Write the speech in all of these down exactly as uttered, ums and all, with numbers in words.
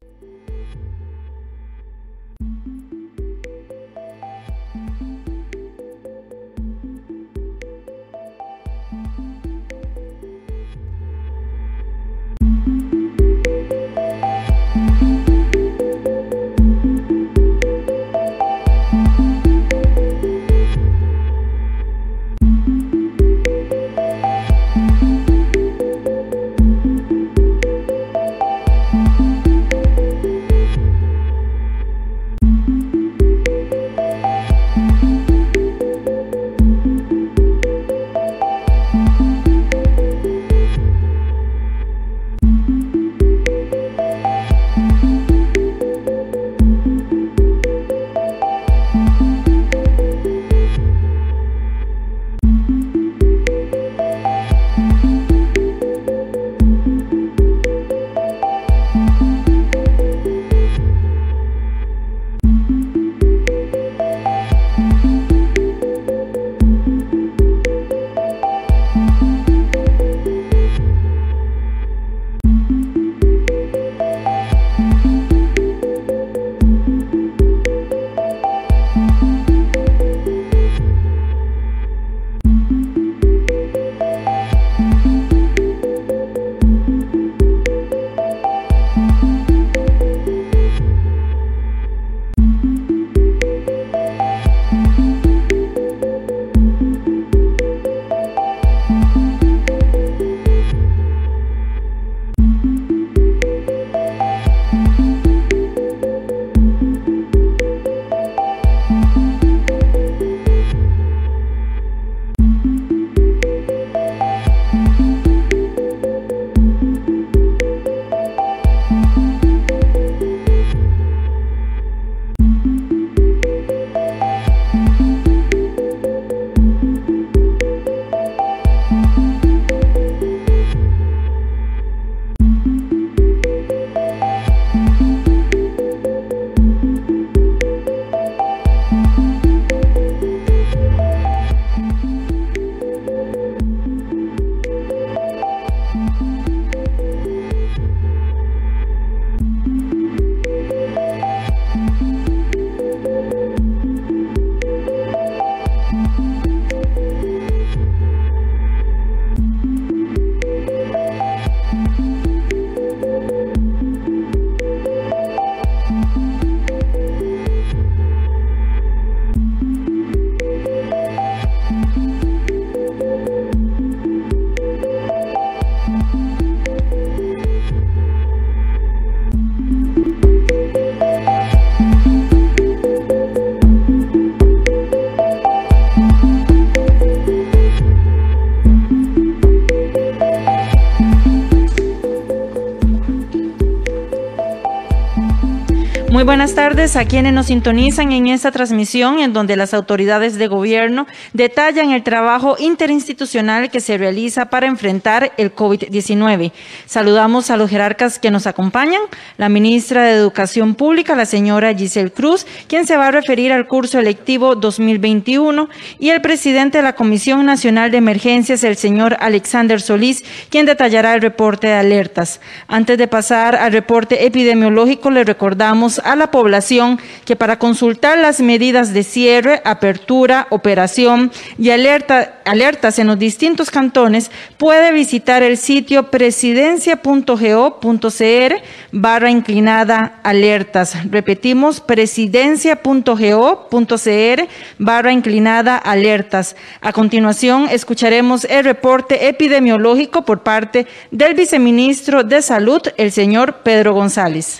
Muy buenas tardes a quienes nos sintonizan en esta transmisión en donde las autoridades de gobierno detallan el trabajo interinstitucional que se realiza para enfrentar el COVID diecinueve. Saludamos a los jerarcas que nos acompañan, la ministra de Educación Pública, la señora Giselle Cruz, quien se va a referir al curso electivo dos mil veintiuno, y el presidente de la Comisión Nacional de Emergencias, el señor Alexander Solís, quien detallará el reporte de alertas. Antes de pasar al reporte epidemiológico, le recordamos a la población que para consultar las medidas de cierre, apertura, operación y alerta, alertas en los distintos cantones puede visitar el sitio presidencia punto go punto cr barra inclinada alertas. Repetimos, presidencia punto go punto cr barra inclinada alertas. A continuación escucharemos el reporte epidemiológico por parte del viceministro de Salud, el señor Pedro González.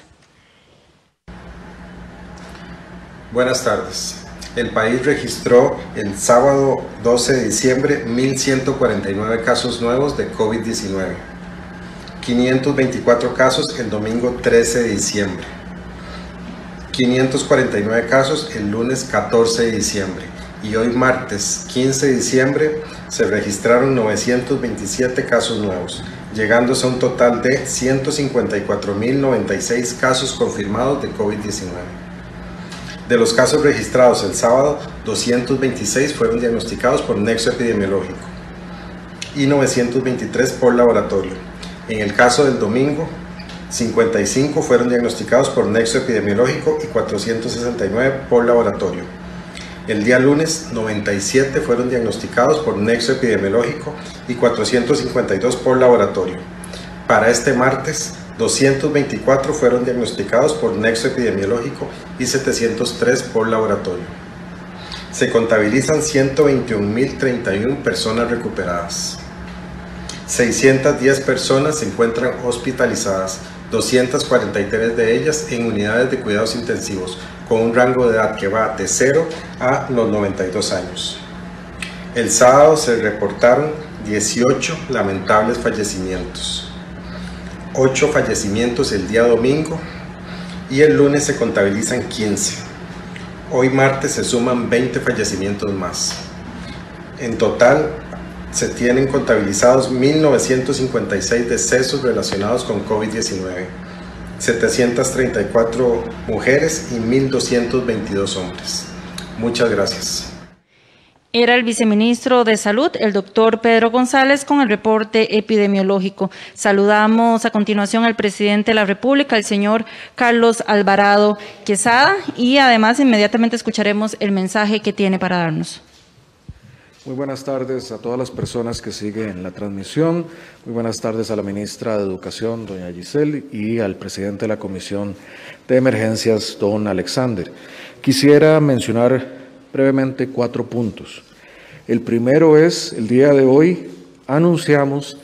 Buenas tardes. El país registró el sábado doce de diciembre mil ciento cuarenta y nueve casos nuevos de COVID diecinueve, quinientos veinticuatro casos el domingo trece de diciembre, quinientos cuarenta y nueve casos el lunes catorce de diciembre y hoy martes quince de diciembre se registraron novecientos veintisiete casos nuevos, llegándose a un total de ciento cincuenta y cuatro mil noventa y seis casos confirmados de COVID diecinueve. De los casos registrados el sábado, doscientos veintiséis fueron diagnosticados por nexo epidemiológico y novecientos veintitrés por laboratorio. En el caso del domingo, cincuenta y cinco fueron diagnosticados por nexo epidemiológico y cuatrocientos sesenta y nueve por laboratorio. El día lunes, noventa y siete fueron diagnosticados por nexo epidemiológico y cuatrocientos cincuenta y dos por laboratorio. Para este martes, doscientos veinticuatro fueron diagnosticados por nexo epidemiológico y setecientos tres por laboratorio. Se contabilizan ciento veintiún mil treinta y una personas recuperadas. seiscientas diez personas se encuentran hospitalizadas, doscientas cuarenta y tres de ellas en unidades de cuidados intensivos, con un rango de edad que va de cero a los noventa y dos años. El sábado se reportaron dieciocho lamentables fallecimientos, ocho fallecimientos el día domingo y el lunes se contabilizan quince. Hoy martes se suman veinte fallecimientos más. En total se tienen contabilizados mil novecientos cincuenta y seis decesos relacionados con COVID diecinueve, setecientas treinta y cuatro mujeres y mil doscientos veintidós hombres. Muchas gracias. Era el viceministro de Salud, el doctor Pedro González, con el reporte epidemiológico. Saludamos a continuación al presidente de la República, el señor Carlos Alvarado Quesada, y además inmediatamente escucharemos el mensaje que tiene para darnos. Muy buenas tardes a todas las personas que siguen la transmisión. Muy buenas tardes a la ministra de Educación, doña Giselle, y al presidente de la Comisión de Emergencias, don Alexander. Quisiera mencionar brevemente cuatro puntos. El primero es, el día de hoy anunciamos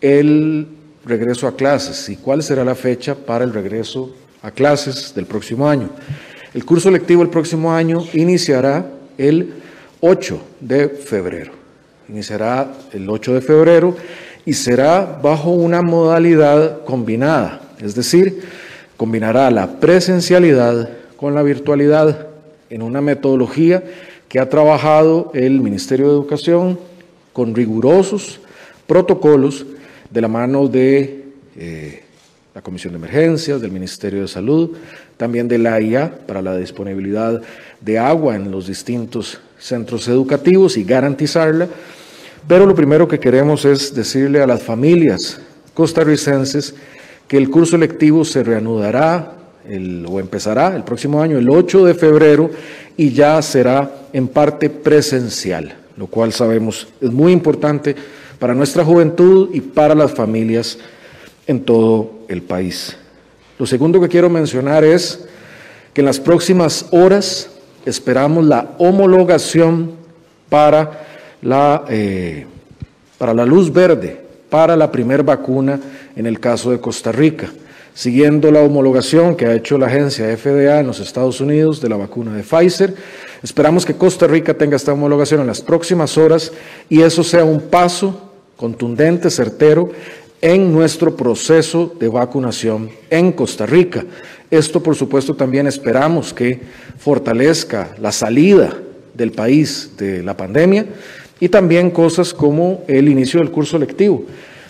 el regreso a clases y cuál será la fecha para el regreso a clases del próximo año. El curso lectivo el próximo año iniciará el ocho de febrero. Iniciará el ocho de febrero y será bajo una modalidad combinada, es decir, combinará la presencialidad con la virtualidad en una metodología que ha trabajado el Ministerio de Educación con rigurosos protocolos de la mano de eh, la Comisión de Emergencias, del Ministerio de Salud, también de la A I A para la disponibilidad de agua en los distintos centros educativos y garantizarla, pero lo primero que queremos es decirle a las familias costarricenses que el curso lectivo se reanudará el, o empezará el próximo año, el ocho de febrero, y ya será en parte presencial, lo cual sabemos es muy importante para nuestra juventud y para las familias en todo el país. Lo segundo que quiero mencionar es que en las próximas horas esperamos la homologación para la, eh, para la luz verde, para la primera vacuna en el caso de Costa Rica, siguiendo la homologación que ha hecho la agencia F D A en los Estados Unidos de la vacuna de Pfizer. Esperamos que Costa Rica tenga esta homologación en las próximas horas y eso sea un paso contundente, certero, en nuestro proceso de vacunación en Costa Rica. Esto, por supuesto, también esperamos que fortalezca la salida del país de la pandemia y también cosas como el inicio del curso lectivo.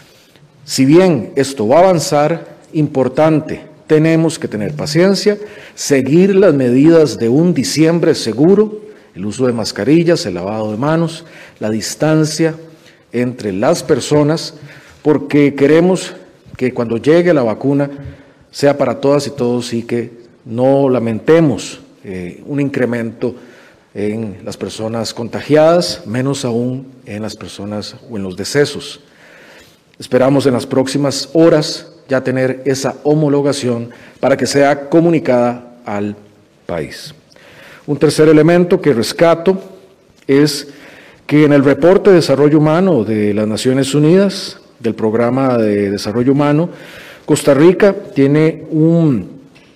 Si bien esto va a avanzar, importante, tenemos que tener paciencia, seguir las medidas de un diciembre seguro, el uso de mascarillas, el lavado de manos, la distancia entre las personas, porque queremos que cuando llegue la vacuna sea para todas y todos y que no lamentemos eh, un incremento en las personas contagiadas, menos aún en las personas o en los decesos. Esperamos en las próximas horas ya tener esa homologación para que sea comunicada al país. Un tercer elemento que rescato es que en el reporte de desarrollo humano de las Naciones Unidas, del Programa de Desarrollo Humano, Costa Rica tiene un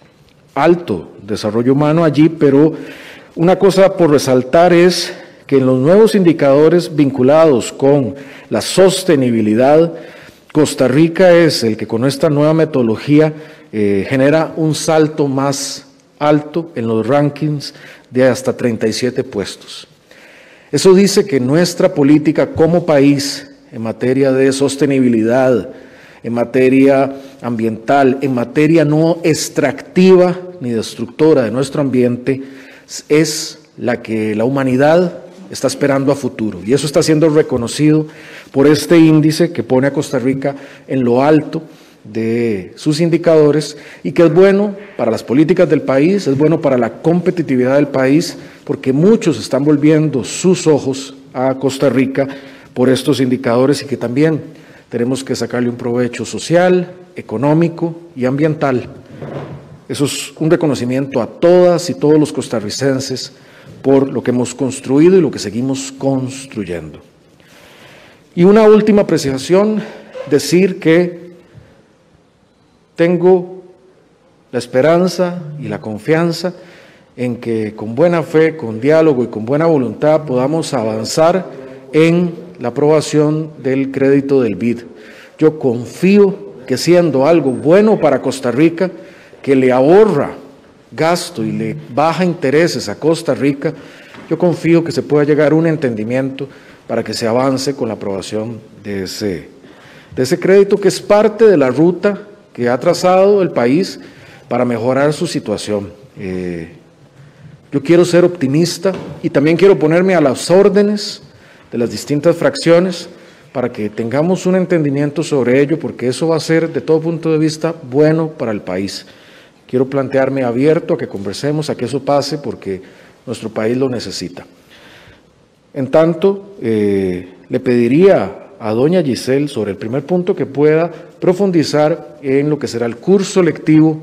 alto desarrollo humano allí, pero una cosa por resaltar es que en los nuevos indicadores vinculados con la sostenibilidad, Costa Rica es el que con esta nueva metodología eh, genera un salto más alto en los rankings de hasta treinta y siete puestos. Eso dice que nuestra política como país en materia de sostenibilidad, en materia ambiental, en materia no extractiva ni destructora de nuestro ambiente, es la que la humanidad está esperando a futuro. Y eso está siendo reconocido por este índice que pone a Costa Rica en lo alto de sus indicadores y que es bueno para las políticas del país, es bueno para la competitividad del país, porque muchos están volviendo sus ojos a Costa Rica por estos indicadores y que también tenemos que sacarle un provecho social, económico y ambiental. Eso es un reconocimiento a todas y todos los costarricenses por lo que hemos construido y lo que seguimos construyendo. Y una última apreciación, decir que tengo la esperanza y la confianza en que con buena fe, con diálogo y con buena voluntad podamos avanzar en la aprobación del crédito del B I D. Yo confío que siendo algo bueno para Costa Rica, que le ahorra gasto y le baja intereses a Costa Rica, yo confío que se pueda llegar a un entendimiento para que se avance con la aprobación de ese, de ese crédito, que es parte de la ruta que ha trazado el país para mejorar su situación. Eh, yo quiero ser optimista y también quiero ponerme a las órdenes de las distintas fracciones para que tengamos un entendimiento sobre ello, porque eso va a ser, de todo punto de vista, bueno para el país. Quiero plantearme abierto a que conversemos, a que eso pase, porque nuestro país lo necesita. En tanto, eh, le pediría a doña Giselle, sobre el primer punto, que pueda profundizar en lo que será el curso lectivo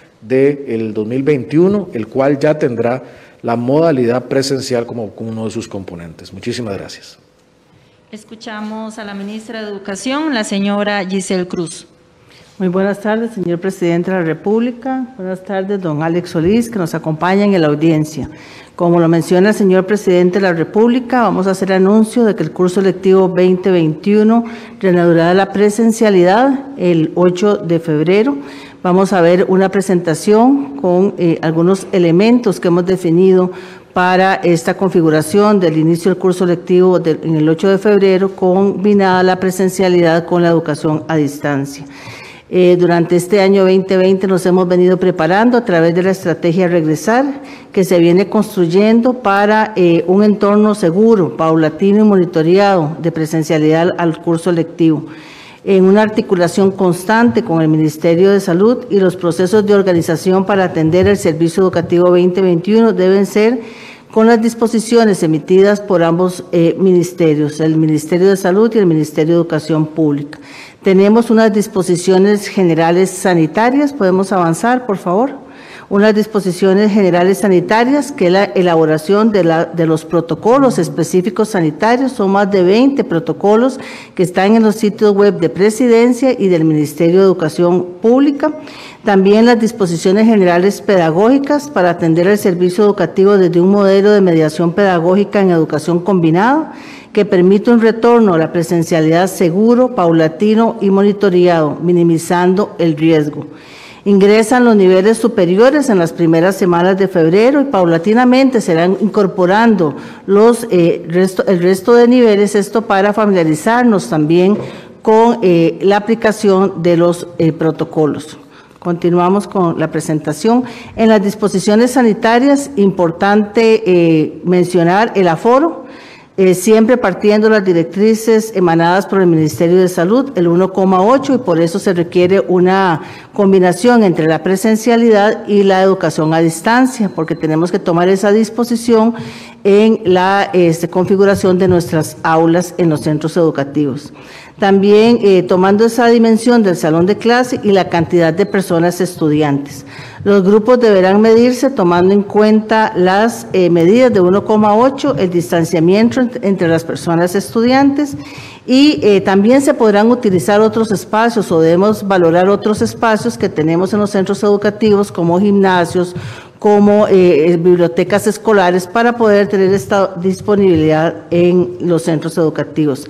del dos mil veintiuno, el cual ya tendrá la modalidad presencial como uno de sus componentes. Muchísimas gracias. Escuchamos a la ministra de Educación, la señora Giselle Cruz. Muy buenas tardes, señor presidente de la República. Buenas tardes, don Alex Solís, que nos acompaña en la audiencia. Como lo menciona el señor presidente de la República, vamos a hacer anuncio de que el curso lectivo veinte veintiuno reanudará la presencialidad el ocho de febrero. Vamos a ver una presentación con eh, algunos elementos que hemos definido para esta configuración del inicio del curso lectivo de, en el ocho de febrero, combinada la presencialidad con la educación a distancia. Eh, durante este año veinte veinte nos hemos venido preparando a través de la estrategia Regresar, que se viene construyendo para eh, un entorno seguro, paulatino y monitoreado de presencialidad al curso lectivo, en una articulación constante con el Ministerio de Salud, y los procesos de organización para atender el servicio educativo veinte veintiuno deben ser con las disposiciones emitidas por ambos eh, ministerios, el Ministerio de Salud y el Ministerio de Educación Pública. Tenemos unas disposiciones generales sanitarias, ¿podemos avanzar, por favor? Unas disposiciones generales sanitarias, que es la elaboración de, la, de los protocolos específicos sanitarios. Son más de veinte protocolos que están en los sitios web de Presidencia y del Ministerio de Educación Pública. También las disposiciones generales pedagógicas para atender el servicio educativo desde un modelo de mediación pedagógica en educación combinada, que permite un retorno a la presencialidad seguro, paulatino y monitoreado, minimizando el riesgo. Ingresan los niveles superiores en las primeras semanas de febrero y paulatinamente serán incorporando los, eh, resto, el resto de niveles, esto para familiarizarnos también con eh, la aplicación de los eh, protocolos. Continuamos con la presentación. En las disposiciones sanitarias, importante eh, mencionar el aforo, Eh, siempre partiendo las directrices emanadas por el Ministerio de Salud, el uno coma ocho, y por eso se requiere una combinación entre la presencialidad y la educación a distancia, porque tenemos que tomar esa disposición en la este, configuración de nuestras aulas en los centros educativos. También eh, tomando esa dimensión del salón de clase y la cantidad de personas estudiantes. Los grupos deberán medirse tomando en cuenta las eh, medidas de uno coma ocho, el distanciamiento entre las personas estudiantes, y eh, también se podrán utilizar otros espacios, o debemos valorar otros espacios que tenemos en los centros educativos, como gimnasios, como eh, bibliotecas escolares, para poder tener esta disponibilidad en los centros educativos.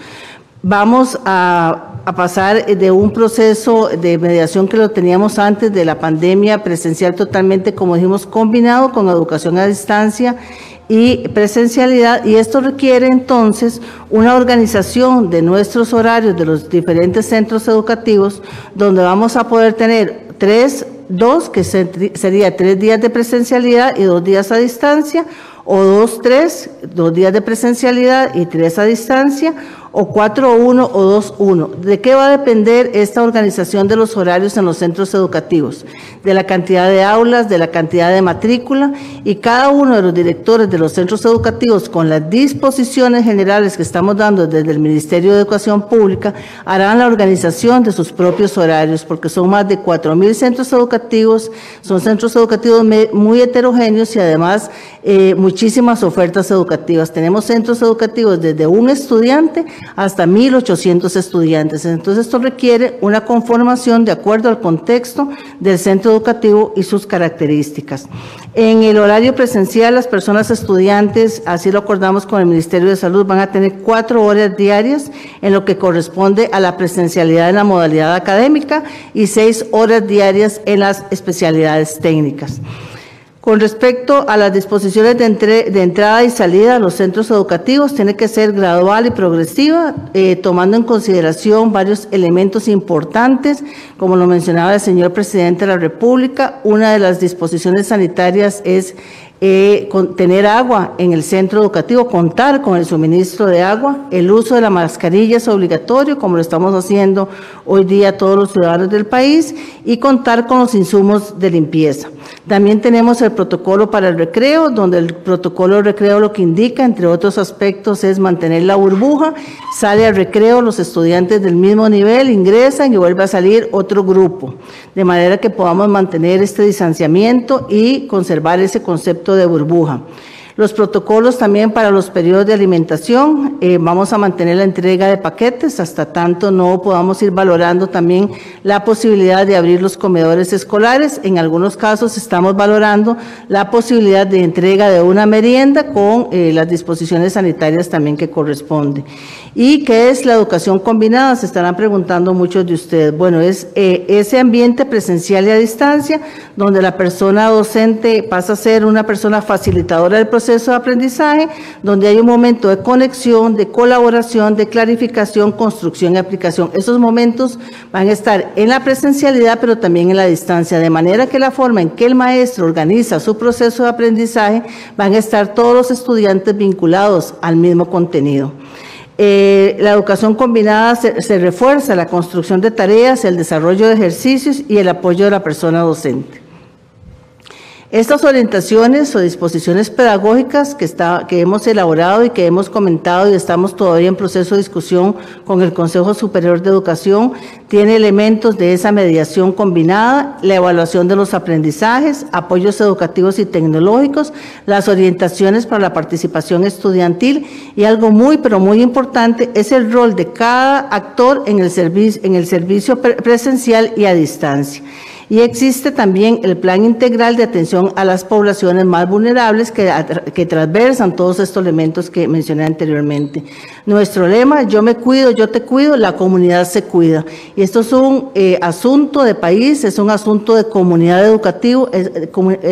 Vamos a, a pasar de un proceso de mediación que lo teníamos antes de la pandemia, presencial totalmente, como dijimos, combinado con educación a distancia y presencialidad, y esto requiere entonces una organización de nuestros horarios de los diferentes centros educativos, donde vamos a poder tener tres, dos, que sería tres días de presencialidad y dos días a distancia, o dos, tres, dos días de presencialidad y tres a distancia, o cuatro uno o dos uno. ¿De qué va a depender esta organización de los horarios en los centros educativos? De la cantidad de aulas, de la cantidad de matrícula, y cada uno de los directores de los centros educativos, con las disposiciones generales que estamos dando desde el Ministerio de Educación Pública, harán la organización de sus propios horarios, porque son más de cuatro mil centros educativos, son centros educativos muy heterogéneos y además eh, muchísimas ofertas educativas. Tenemos centros educativos desde un estudiante hasta mil ochocientos estudiantes. Entonces esto requiere una conformación de acuerdo al contexto del centro educativo y sus características. En el horario presencial, las personas estudiantes, así lo acordamos con el Ministerio de Salud, van a tener cuatro horas diarias en lo que corresponde a la presencialidad en la modalidad académica y seis horas diarias en las especialidades técnicas. Con respecto a las disposiciones de, entre, de entrada y salida a los centros educativos, tiene que ser gradual y progresiva, eh, tomando en consideración varios elementos importantes, como lo mencionaba el señor presidente de la República. Una de las disposiciones sanitarias es Eh, con, tener agua en el centro educativo, contar con el suministro de agua. El uso de la mascarilla es obligatorio, como lo estamos haciendo hoy día todos los ciudadanos del país, y contar con los insumos de limpieza. También tenemos el protocolo para el recreo, donde el protocolo de recreo lo que indica, entre otros aspectos, es mantener la burbuja. Sale al recreo los estudiantes del mismo nivel, ingresan y vuelve a salir otro grupo, de manera que podamos mantener este distanciamiento y conservar ese concepto de burbuja. Los protocolos también para los periodos de alimentación, eh, vamos a mantener la entrega de paquetes hasta tanto no podamos ir valorando también la posibilidad de abrir los comedores escolares. En algunos casos estamos valorando la posibilidad de entrega de una merienda con eh, las disposiciones sanitarias también que corresponde. ¿Y qué es la educación combinada? Se estarán preguntando muchos de ustedes. Bueno, es eh, ese ambiente presencial y a distancia, donde la persona docente pasa a ser una persona facilitadora del proceso de aprendizaje, donde hay un momento de conexión, de colaboración, de clarificación, construcción y aplicación. Esos momentos van a estar en la presencialidad, pero también en la distancia, de manera que la forma en que el maestro organiza su proceso de aprendizaje, van a estar todos los estudiantes vinculados al mismo contenido. Eh, la educación combinada se, se refuerza la construcción de tareas, el desarrollo de ejercicios y el apoyo de la persona docente. Estas orientaciones o disposiciones pedagógicas que, está, que hemos elaborado y que hemos comentado y estamos todavía en proceso de discusión con el Consejo Superior de Educación, tiene elementos de esa mediación combinada, la evaluación de los aprendizajes, apoyos educativos y tecnológicos, las orientaciones para la participación estudiantil y algo muy, pero muy importante es el rol de cada actor en el servicio, en el servicio presencial y a distancia. Y existe también el Plan Integral de Atención a las Poblaciones Más Vulnerables que, que transversan todos estos elementos que mencioné anteriormente. Nuestro lema, yo me cuido, yo te cuido, la comunidad se cuida. Y esto es un eh, asunto de país, es un asunto de comunidad educativa, eh,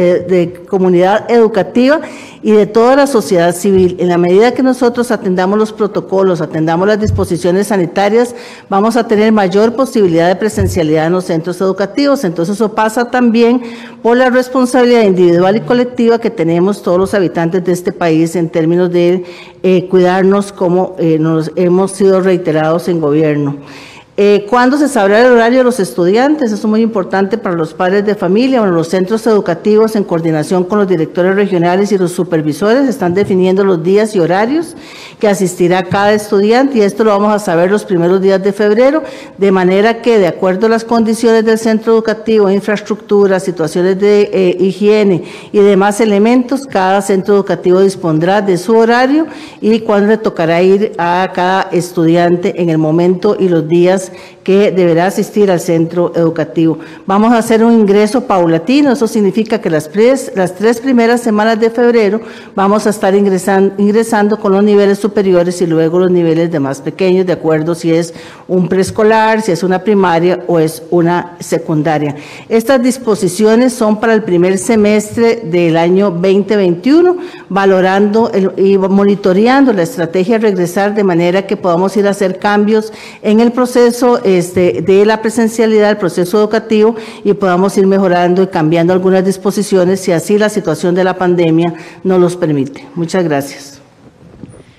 de comunidad educativa y de toda la sociedad civil. En la medida que nosotros atendamos los protocolos, atendamos las disposiciones sanitarias, vamos a tener mayor posibilidad de presencialidad en los centros educativos. Entonces, eso pasa también por la responsabilidad individual y colectiva que tenemos todos los habitantes de este país en términos de eh, cuidarnos como eh, nos hemos sido reiterados en gobierno. Eh, ¿Cuándo se sabrá el horario de los estudiantes? Eso es muy importante para los padres de familia. Bueno, los centros educativos, en coordinación con los directores regionales y los supervisores, están definiendo los días y horarios que asistirá cada estudiante, y esto lo vamos a saber los primeros días de febrero, de manera que, de acuerdo a las condiciones del centro educativo, infraestructura, situaciones de eh, higiene y demás elementos, cada centro educativo dispondrá de su horario y cuándo le tocará ir a cada estudiante en el momento y los días que deberá asistir al centro educativo. Vamos a hacer un ingreso paulatino, eso significa que las tres, las tres primeras semanas de febrero vamos a estar ingresando, ingresando con los niveles superiores y luego los niveles de más pequeños, de acuerdo si es un preescolar, si es una primaria o es una secundaria. Estas disposiciones son para el primer semestre del año veinte veintiuno, valorando el, y monitoreando la estrategia de regresar, de manera que podamos ir a hacer cambios en el proceso Este, de la presencialidad del proceso educativo y podamos ir mejorando y cambiando algunas disposiciones si así la situación de la pandemia nos los permite. Muchas gracias.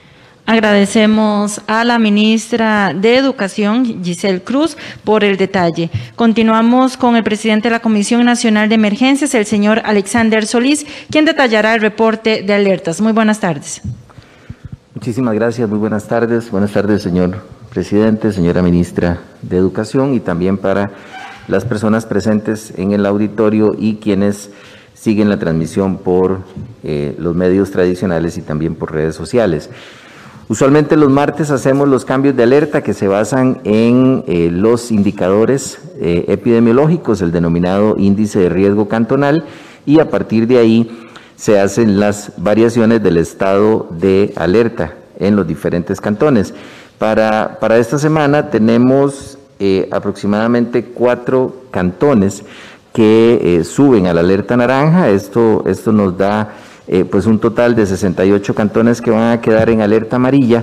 Agradecemos a la ministra de Educación, Giselle Cruz, por el detalle. Continuamos con el presidente de la Comisión Nacional de Emergencias, el señor Alexander Solís, quien detallará el reporte de alertas. Muy buenas tardes. Muchísimas gracias, muy buenas tardes. Buenas tardes, señor presidente, señora ministra de Educación, y también para las personas presentes en el auditorio y quienes siguen la transmisión por eh, los medios tradicionales y también por redes sociales. Usualmente los martes hacemos los cambios de alerta que se basan en eh, los indicadores eh, epidemiológicos, el denominado índice de riesgo cantonal, y a partir de ahí se hacen las variaciones del estado de alerta en los diferentes cantones. Para, para esta semana tenemos eh, aproximadamente cuatro cantones que eh, suben a la alerta naranja. Esto, esto nos da Eh, pues un total de sesenta y ocho cantones que van a quedar en alerta amarilla,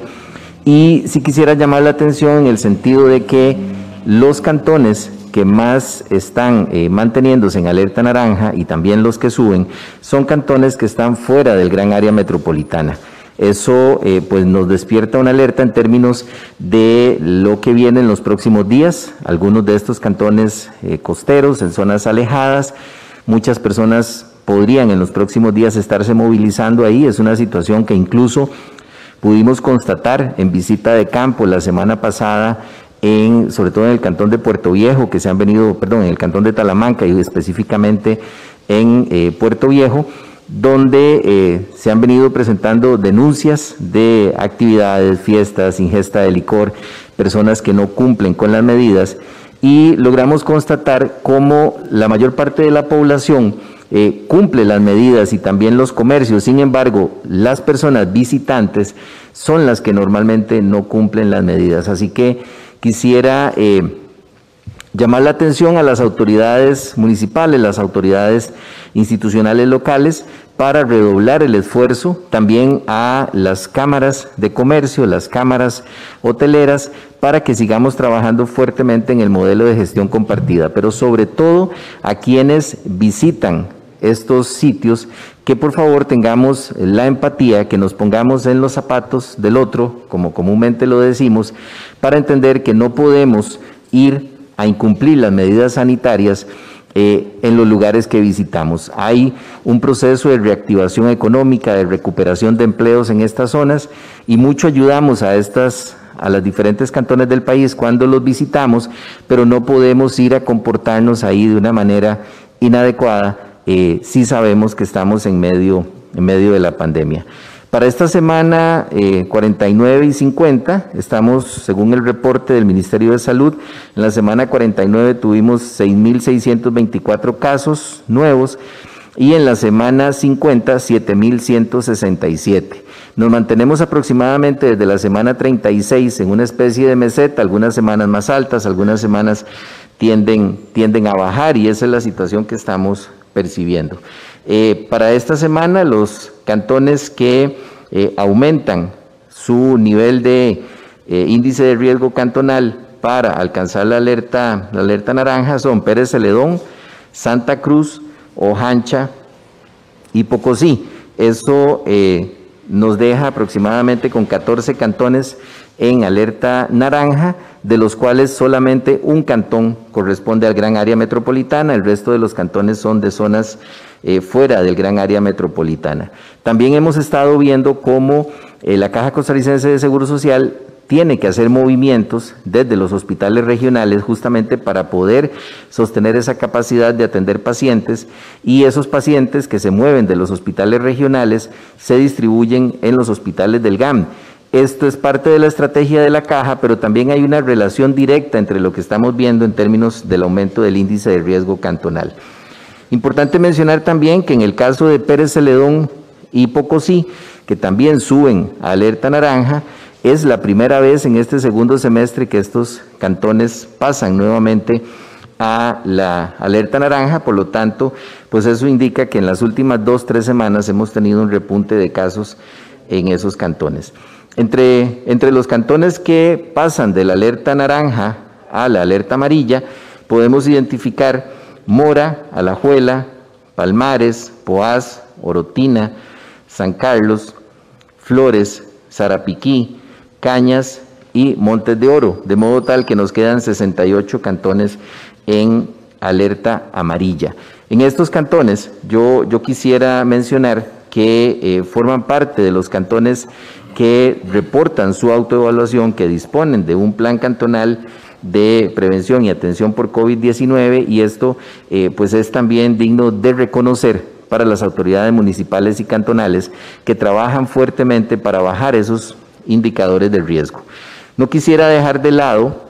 y si quisiera llamar la atención en el sentido de que los cantones que más están eh, manteniéndose en alerta naranja y también los que suben son cantones que están fuera del gran área metropolitana. Eso eh, pues nos despierta una alerta en términos de lo que viene en los próximos días. Algunos de estos cantones eh, costeros, en zonas alejadas, muchas personas podrían en los próximos días estarse movilizando ahí. Es una situación que incluso pudimos constatar en visita de campo la semana pasada, en, sobre todo en el cantón de Puerto Viejo, que se han venido, perdón, en el cantón de Talamanca y específicamente en eh, Puerto Viejo, donde eh, se han venido presentando denuncias de actividades, fiestas, ingesta de licor, personas que no cumplen con las medidas, y logramos constatar cómo la mayor parte de la población Eh, cumple las medidas y también los comercios. Sin embargo, las personas visitantes son las que normalmente no cumplen las medidas. Así que quisiera eh, llamar la atención a las autoridades municipales, las autoridades institucionales locales, para redoblar el esfuerzo, también a las cámaras de comercio, las cámaras hoteleras, para que sigamos trabajando fuertemente en el modelo de gestión compartida, pero sobre todo a quienes visitan estos sitios, que por favor tengamos la empatía, que nos pongamos en los zapatos del otro, como comúnmente lo decimos, para entender que no podemos ir a incumplir las medidas sanitarias eh, en los lugares que visitamos. Hay un proceso de reactivación económica, de recuperación de empleos en estas zonas, y mucho ayudamos a estas a los diferentes cantones del país cuando los visitamos, pero no podemos ir a comportarnos ahí de una manera inadecuada. Eh, sí sabemos que estamos en medio, en medio de la pandemia. Para esta semana eh, cuarenta y nueve y cincuenta, estamos, según el reporte del Ministerio de Salud, en la semana cuarenta y nueve tuvimos seis mil seiscientos veinticuatro casos nuevos, y en la semana cincuenta, siete mil ciento sesenta y siete. Nos mantenemos aproximadamente desde la semana treinta y seis en una especie de meseta, algunas semanas más altas, algunas semanas tienden, tienden a bajar, y esa es la situación que estamos percibiendo. Eh, para esta semana, los cantones que eh, aumentan su nivel de eh, índice de riesgo cantonal para alcanzar la alerta, la alerta naranja son Pérez Celedón, Santa Cruz, Ojancha y Pocosí. Eso eh, nos deja aproximadamente con catorce cantones en alerta naranja, de los cuales solamente un cantón corresponde al gran área metropolitana. El resto de los cantones son de zonas eh, fuera del gran área metropolitana. También hemos estado viendo cómo eh, la Caja Costarricense de Seguro Social tiene que hacer movimientos desde los hospitales regionales justamente para poder sostener esa capacidad de atender pacientes, y esos pacientes que se mueven de los hospitales regionales se distribuyen en los hospitales del G A M. Esto es parte de la estrategia de la Caja, pero también hay una relación directa entre lo que estamos viendo en términos del aumento del índice de riesgo cantonal. Importante mencionar también que en el caso de Pérez Celedón y Pocosí, que también suben a alerta naranja, es la primera vez en este segundo semestre que estos cantones pasan nuevamente a la alerta naranja. Por lo tanto, pues eso indica que en las últimas dos, tres semanas hemos tenido un repunte de casos en esos cantones. Entre, entre los cantones que pasan de la alerta naranja a la alerta amarilla, podemos identificar Mora, Alajuela, Palmares, Poás, Orotina, San Carlos, Flores, Sarapiquí, Cañas y Montes de Oro, de modo tal que nos quedan sesenta y ocho cantones en alerta amarilla. En estos cantones yo, yo quisiera mencionar que eh, forman parte de los cantones que reportan su autoevaluación, que disponen de un plan cantonal de prevención y atención por COVID diecinueve, y esto eh, pues es también digno de reconocer para las autoridades municipales y cantonales que trabajan fuertemente para bajar esos indicadores de riesgo. No quisiera dejar de lado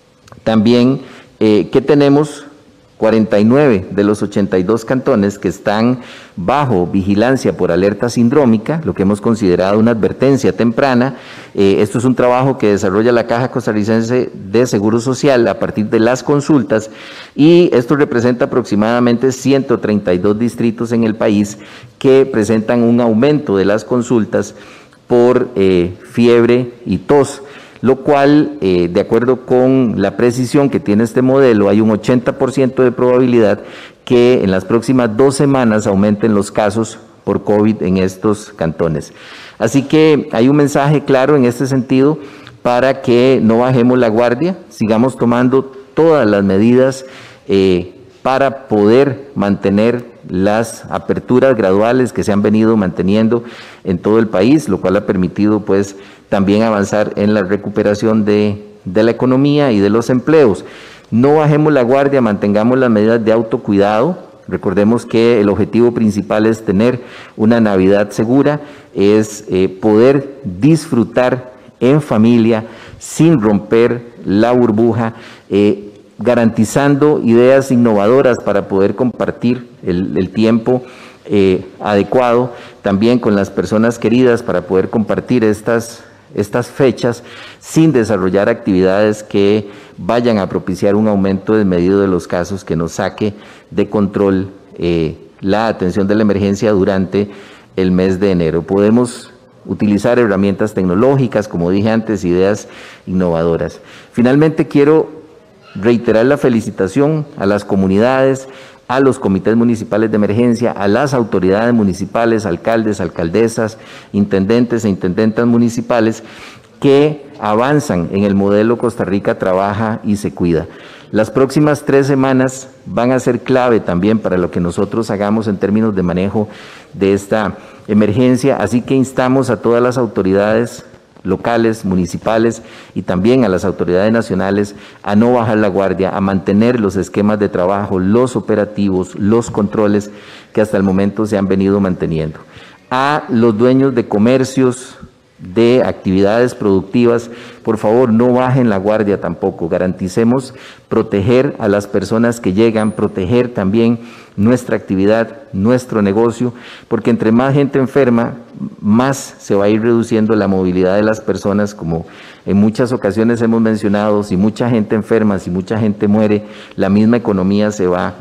también eh, que tenemos cuarenta y nueve de los ochenta y dos cantones que están bajo vigilancia por alerta sindrómica, lo que hemos considerado una advertencia temprana. Eh, esto es un trabajo que desarrolla la Caja Costarricense de Seguro Social a partir de las consultas, y esto representa aproximadamente ciento treinta y dos distritos en el país que presentan un aumento de las consultas por eh, fiebre y tos, lo cual, eh, de acuerdo con la precisión que tiene este modelo, hay un ochenta por ciento de probabilidad que en las próximas dos semanas aumenten los casos por COVID en estos cantones. Así que hay un mensaje claro en este sentido para que no bajemos la guardia, sigamos tomando todas las medidas eh, para poder mantener las aperturas graduales que se han venido manteniendo en todo el país, lo cual ha permitido pues también avanzar en la recuperación de, de la economía y de los empleos. No bajemos la guardia, mantengamos las medidas de autocuidado. Recordemos que el objetivo principal es tener una Navidad segura, es eh, poder disfrutar en familia sin romper la burbuja, eh, garantizando ideas innovadoras para poder compartir el, el tiempo eh, adecuado, también con las personas queridas para poder compartir estas, estas fechas sin desarrollar actividades que vayan a propiciar un aumento desmedido de los casos que nos saque de control eh, la atención de la emergencia durante el mes de enero. Podemos utilizar herramientas tecnológicas, como dije antes, ideas innovadoras. Finalmente quiero reiterar la felicitación a las comunidades, a los comités municipales de emergencia, a las autoridades municipales, alcaldes, alcaldesas, intendentes e intendentas municipales que avanzan en el modelo Costa Rica Trabaja y Se Cuida. Las próximas tres semanas van a ser clave también para lo que nosotros hagamos en términos de manejo de esta emergencia, así que instamos a todas las autoridades locales, municipales y también a las autoridades nacionales a no bajar la guardia, a mantener los esquemas de trabajo, los operativos, los controles que hasta el momento se han venido manteniendo. A los dueños de comercios, de actividades productivas, por favor no bajen la guardia tampoco, garanticemos proteger a las personas que llegan, proteger también nuestra actividad, nuestro negocio, porque entre más gente enferma, más se va a ir reduciendo la movilidad de las personas, como en muchas ocasiones hemos mencionado. Si mucha gente enferma, si mucha gente muere, la misma economía se va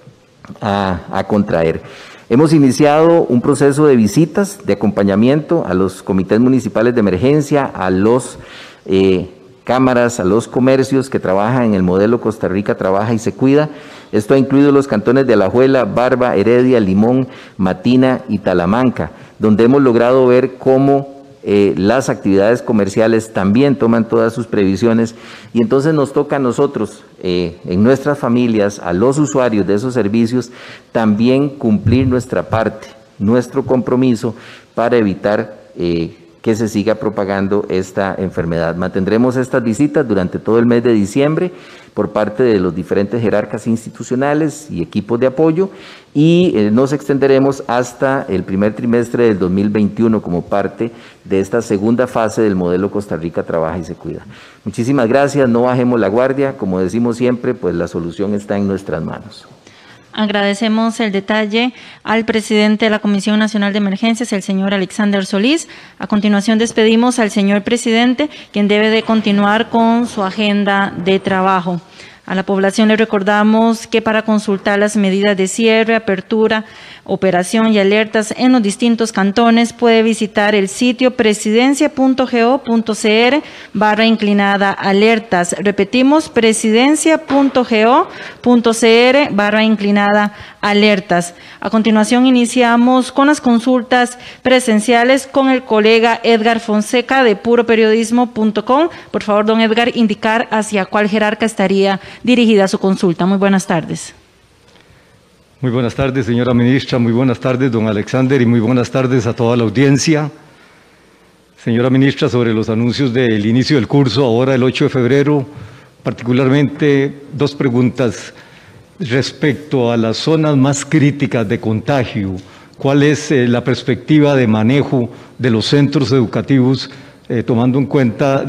a, a contraer. Hemos iniciado un proceso de visitas, de acompañamiento a los comités municipales de emergencia, a los eh, cámaras, a los comercios que trabajan en el modelo Costa Rica Trabaja y Se Cuida. Esto ha incluido los cantones de Alajuela, Barba, Heredia, Limón, Matina y Talamanca, donde hemos logrado ver cómo eh, las actividades comerciales también toman todas sus previsiones, y entonces nos toca a nosotros, eh, en nuestras familias, a los usuarios de esos servicios, también cumplir nuestra parte, nuestro compromiso para evitar eh, que se siga propagando esta enfermedad. Mantendremos estas visitas durante todo el mes de diciembre por parte de los diferentes jerarcas institucionales y equipos de apoyo, y eh, nos extenderemos hasta el primer trimestre del dos mil veintiuno como parte de esta segunda fase del modelo Costa Rica Trabaja y Se Cuida. Muchísimas gracias, no bajemos la guardia, como decimos siempre, pues la solución está en nuestras manos. Agradecemos el detalle al presidente de la Comisión Nacional de Emergencias, el señor Alexander Solís. A continuación despedimos al señor presidente, quien debe de continuar con su agenda de trabajo. A la población le recordamos que para consultar las medidas de cierre, apertura operación y alertas en los distintos cantones, puede visitar el sitio presidencia punto go punto cr barra inclinada alertas. Repetimos, presidencia punto go punto cr barra inclinada alertas. A continuación iniciamos con las consultas presenciales con el colega Edgar Fonseca de puro periodismo punto com. Por favor, don Edgar, indicar hacia cuál jerarca estaría dirigida su consulta. Muy buenas tardes. Muy buenas tardes, señora ministra. Muy buenas tardes, don Alexander, y muy buenas tardes a toda la audiencia. Señora ministra, sobre los anuncios del inicio del curso, ahora el ocho de febrero, particularmente dos preguntas respecto a las zonas más críticas de contagio. ¿Cuál es eh, la perspectiva de manejo de los centros educativos, eh, tomando en cuenta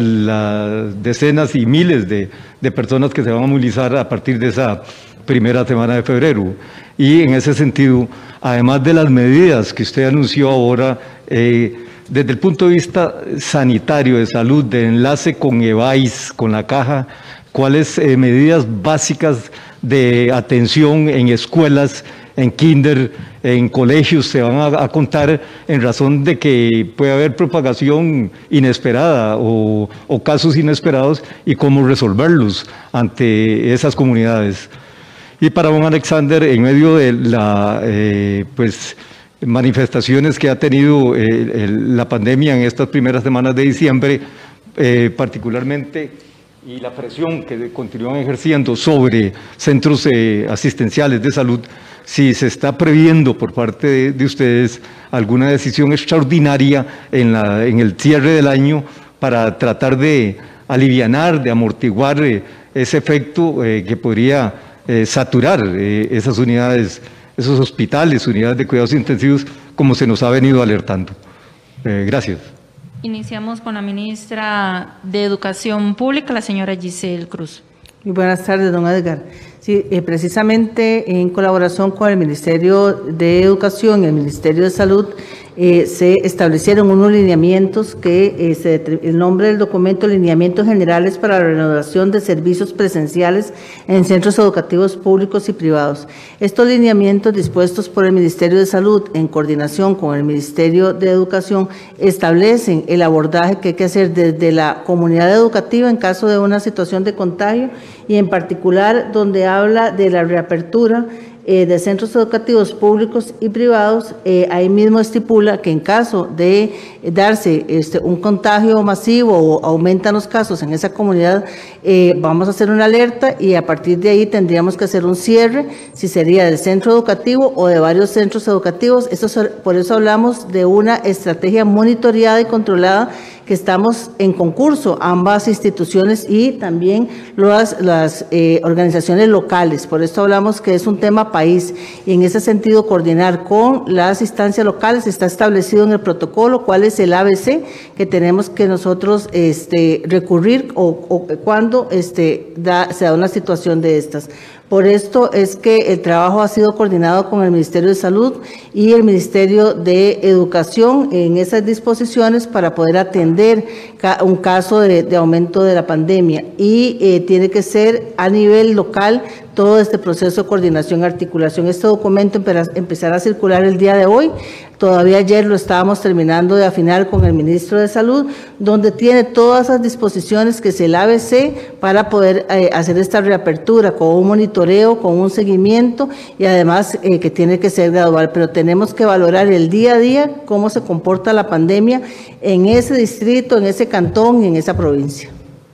las decenas y miles de, de personas que se van a movilizar a partir de esa primera semana de febrero? Y en ese sentido, además de las medidas que usted anunció ahora, eh, desde el punto de vista sanitario, de salud, de enlace con EVAIS, con la caja, ¿cuáles eh, medidas básicas de atención en escuelas, en kinder, en colegios se van a, a contar en razón de que puede haber propagación inesperada o, o casos inesperados, y cómo resolverlos ante esas comunidades? Y para don Alexander, en medio de la eh, pues, manifestaciones que ha tenido eh, el, la pandemia en estas primeras semanas de diciembre, eh, particularmente, y la presión que continúan ejerciendo sobre centros eh, asistenciales de salud, si se está previendo por parte de, de ustedes alguna decisión extraordinaria en, la, en el cierre del año para tratar de alivianar, de amortiguar eh, ese efecto eh, que podría eh, saturar eh, esas unidades, esos hospitales, unidades de cuidados intensivos, como se nos ha venido alertando. Eh, gracias. Iniciamos con la ministra de Educación Pública, la señora Giselle Cruz. Muy buenas tardes, don Edgar. Sí, eh, precisamente en colaboración con el Ministerio de Educación y el Ministerio de Salud, eh, se establecieron unos lineamientos que eh, se, el nombre del documento, Lineamientos Generales para la Renovación de Servicios Presenciales en Centros Educativos Públicos y Privados. Estos lineamientos dispuestos por el Ministerio de Salud en coordinación con el Ministerio de Educación establecen el abordaje que hay que hacer desde la comunidad educativa en caso de una situación de contagio, y en particular donde habla de la reapertura eh, de centros educativos públicos y privados. Eh, ahí mismo estipula que en caso de darse este, un contagio masivo o aumentan los casos en esa comunidad, eh, vamos a hacer una alerta, y a partir de ahí tendríamos que hacer un cierre, si sería del centro educativo o de varios centros educativos. Eso, por eso hablamos de una estrategia monitoreada y controlada, que estamos en concurso, ambas instituciones y también las, las eh, organizaciones locales. Por esto hablamos que es un tema país, y en ese sentido coordinar con las instancias locales. Está establecido en el protocolo cuál es el A B C que tenemos que nosotros este, recurrir o, o cuando este, da, se da una situación de estas. Por esto es que el trabajo ha sido coordinado con el Ministerio de Salud y el Ministerio de Educación en esas disposiciones para poder atender un caso de, de aumento de la pandemia, y eh, tiene que ser a nivel local todo este proceso de coordinación y articulación. Este documento empezará a circular el día de hoy. Todavía ayer lo estábamos terminando de afinar con el Ministro de Salud, donde tiene todas las disposiciones que es el A B C para poder eh, hacer esta reapertura con un monitoreo, con un seguimiento, y además eh, que tiene que ser gradual. Pero tenemos que valorar el día a día cómo se comporta la pandemia en ese distrito, en ese cantón y en esa provincia.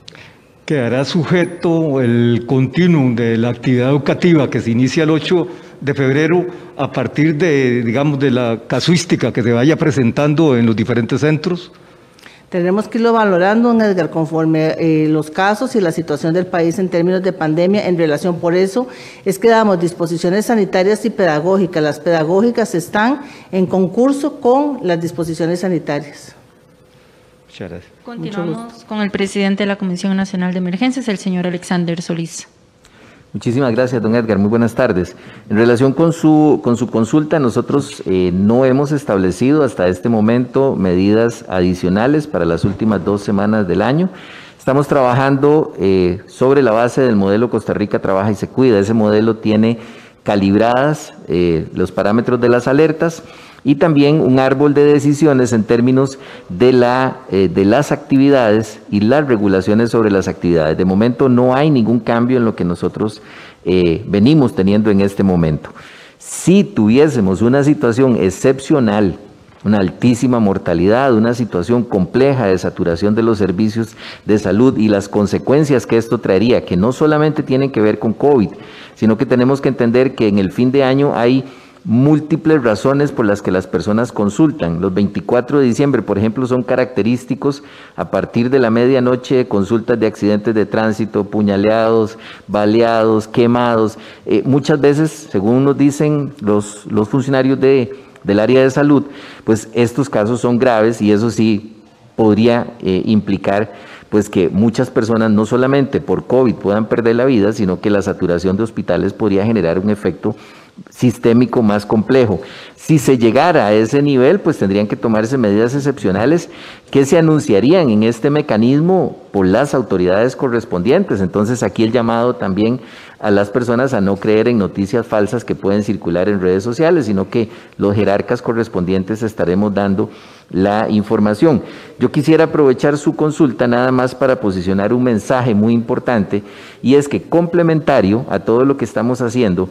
Quedará sujeto el continuum de la actividad educativa que se inicia el ocho de febrero a partir de, digamos, de la casuística que se vaya presentando en los diferentes centros. Tenemos que irlo valorando, don Edgar, conforme eh, los casos y la situación del país en términos de pandemia en relación. Por eso es que damos disposiciones sanitarias y pedagógicas. Las pedagógicas están en concurso con las disposiciones sanitarias. Muchas gracias. Continuamos con el presidente de la Comisión Nacional de Emergencias, el señor Alexander Solís. Muchísimas gracias, don Edgar. Muy buenas tardes. En relación con su, con su consulta, nosotros eh, no hemos establecido hasta este momento medidas adicionales para las últimas dos semanas del año. Estamos trabajando eh, sobre la base del modelo Costa Rica Trabaja y se Cuida. Ese modelo tiene calibradas eh, los parámetros de las alertas, y también un árbol de decisiones en términos de, la, eh, de las actividades y las regulaciones sobre las actividades. De momento no hay ningún cambio en lo que nosotros eh, venimos teniendo en este momento. Si tuviésemos una situación excepcional, una altísima mortalidad, una situación compleja de saturación de los servicios de salud y las consecuencias que esto traería, que no solamente tienen que ver con COVID, sino que tenemos que entender que en el fin de año hay múltiples razones por las que las personas consultan. Los veinticuatro de diciembre, por ejemplo, son característicos a partir de la medianoche de consultas de accidentes de tránsito, puñaleados, baleados, quemados. Eh, muchas veces, según nos dicen los, los funcionarios de, del área de salud, pues estos casos son graves y eso sí podría eh, implicar pues que muchas personas no solamente por COVID puedan perder la vida, sino que la saturación de hospitales podría generar un efecto sistémico más complejo. Si se llegara a ese nivel, pues tendrían que tomarse medidas excepcionales que se anunciarían en este mecanismo por las autoridades correspondientes. Entonces aquí el llamado también a las personas a no creer en noticias falsas que pueden circular en redes sociales, sino que los jerarcas correspondientes estaremos dando la información. Yo quisiera aprovechar su consulta nada más para posicionar un mensaje muy importante, y es que complementario a todo lo que estamos haciendo,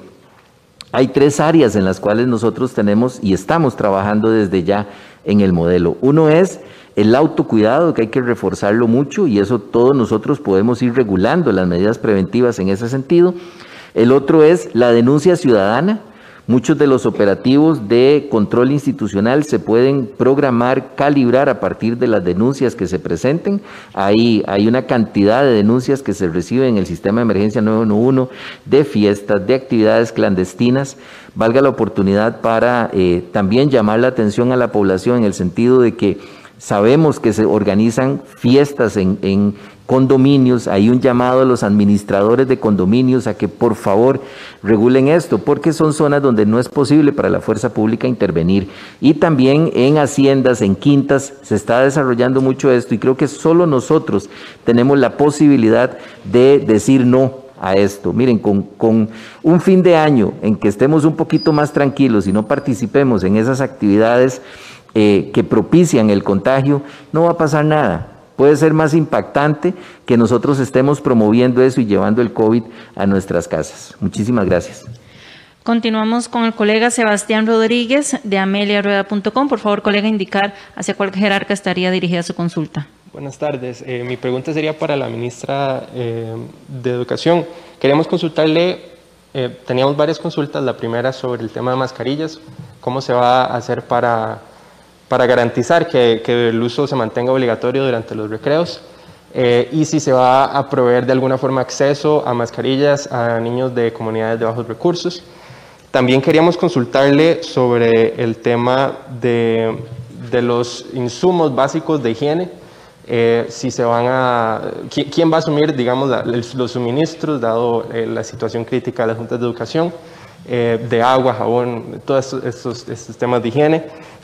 hay tres áreas en las cuales nosotros tenemos y estamos trabajando desde ya en el modelo. Uno es el autocuidado, que hay que reforzarlo mucho, y eso todos nosotros podemos ir regulando las medidas preventivas en ese sentido. El otro es la denuncia ciudadana. Muchos de los operativos de control institucional se pueden programar, calibrar a partir de las denuncias que se presenten. Ahí hay una cantidad de denuncias que se reciben en el sistema de emergencia nueve uno uno, de fiestas, de actividades clandestinas. Valga la oportunidad para eh, también llamar la atención a la población en el sentido de que sabemos que se organizan fiestas en, en condominios. Hay un llamado a los administradores de condominios a que por favor regulen esto, porque son zonas donde no es posible para la fuerza pública intervenir. Y también en haciendas, en quintas, se está desarrollando mucho esto, y creo que solo nosotros tenemos la posibilidad de decir no a esto. Miren, con, con un fin de año en que estemos un poquito más tranquilos y no participemos en esas actividades eh, que propician el contagio, no va a pasar nada. Puede ser más impactante que nosotros estemos promoviendo eso y llevando el COVID a nuestras casas. Muchísimas gracias. Continuamos con el colega Sebastián Rodríguez de amelia rueda punto com. Por favor, colega, indicar hacia cuál jerarca estaría dirigida su consulta. Buenas tardes. Eh, mi pregunta sería para la ministra eh, de Educación. Queremos consultarle, eh, teníamos varias consultas. La primera sobre el tema de mascarillas. ¿Cómo se va a hacer para... para garantizar que, que el uso se mantenga obligatorio durante los recreos, eh, y si se va a proveer de alguna forma acceso a mascarillas a niños de comunidades de bajos recursos. También queríamos consultarle sobre el tema de, de los insumos básicos de higiene, eh, si se van a, ¿quién, quién va a asumir, digamos, la, los suministros, dado eh, la situación crítica de las juntas de educación, eh, de agua, jabón, todos estos, estos, estos temas de higiene.